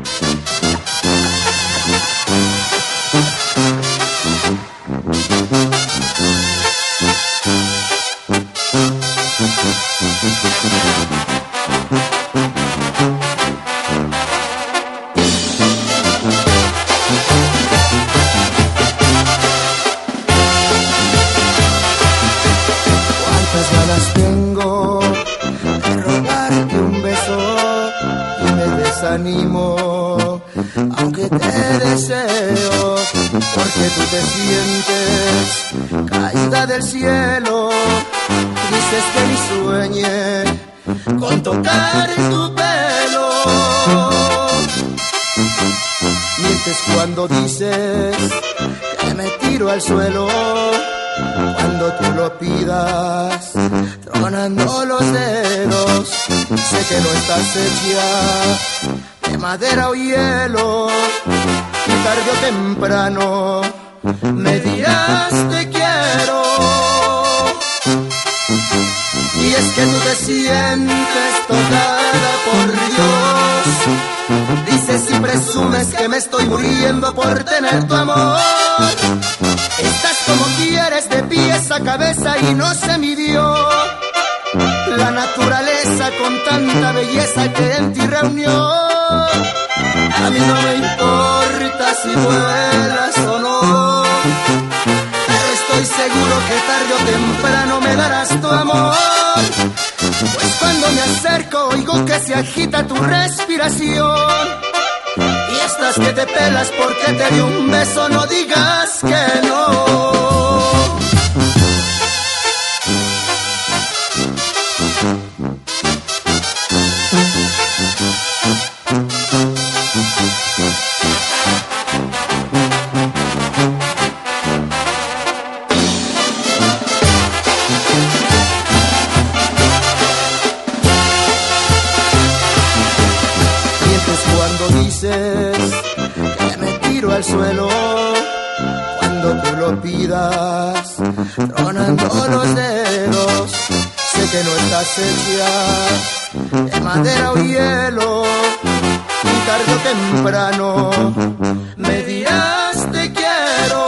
Desánimo, aunque te deseo, porque tú te sientes caída del cielo. Dices que ni sueñe con tocar tu pelo. Mientes cuando dices que me tiro al suelo, cuando tú lo pidas, tronando los dedos. Sé que no estás hecha de madera o hielo, y tarde o temprano me dirás te quiero. Y es que tú te sientes tocada por Dios. Dices y presumes que me estoy muriendo por tener tu amor. Estás como quieres, de pies a cabeza, y no se midió la naturaleza con tanta belleza que en ti reunió. A mí no me importa si vuelas o no, pero estoy seguro que tarde o temprano me darás tu amor. Pues cuando me acerco oigo que se agita tu respiración, y estás que te pelas porque te di un beso, no digas que no. Que me tiro al suelo, cuando tú lo pidas, tronando los dedos. Sé que no estás hecha de madera o hielo, y tarde o temprano me dirás te quiero.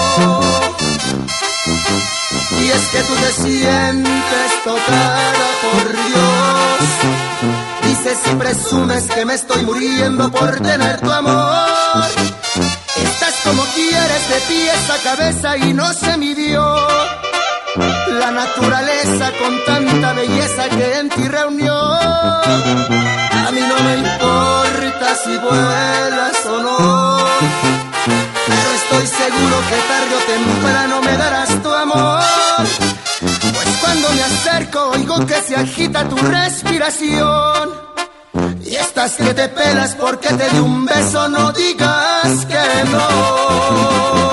Y es que tú te sientes tocada por Dios. Dices y presumes que me estoy muriendo por tener tu amor. Estás como quieres, de pies a cabeza, y no se midió la naturaleza con tanta belleza que en ti reunió. A mí no me importa si vuelas o no, pero estoy seguro que tarde o temprano me darás tu amor. Pues cuando me acerco oigo que se agita tu respiración, y estás que te pelas porque te di un beso, no digas que no.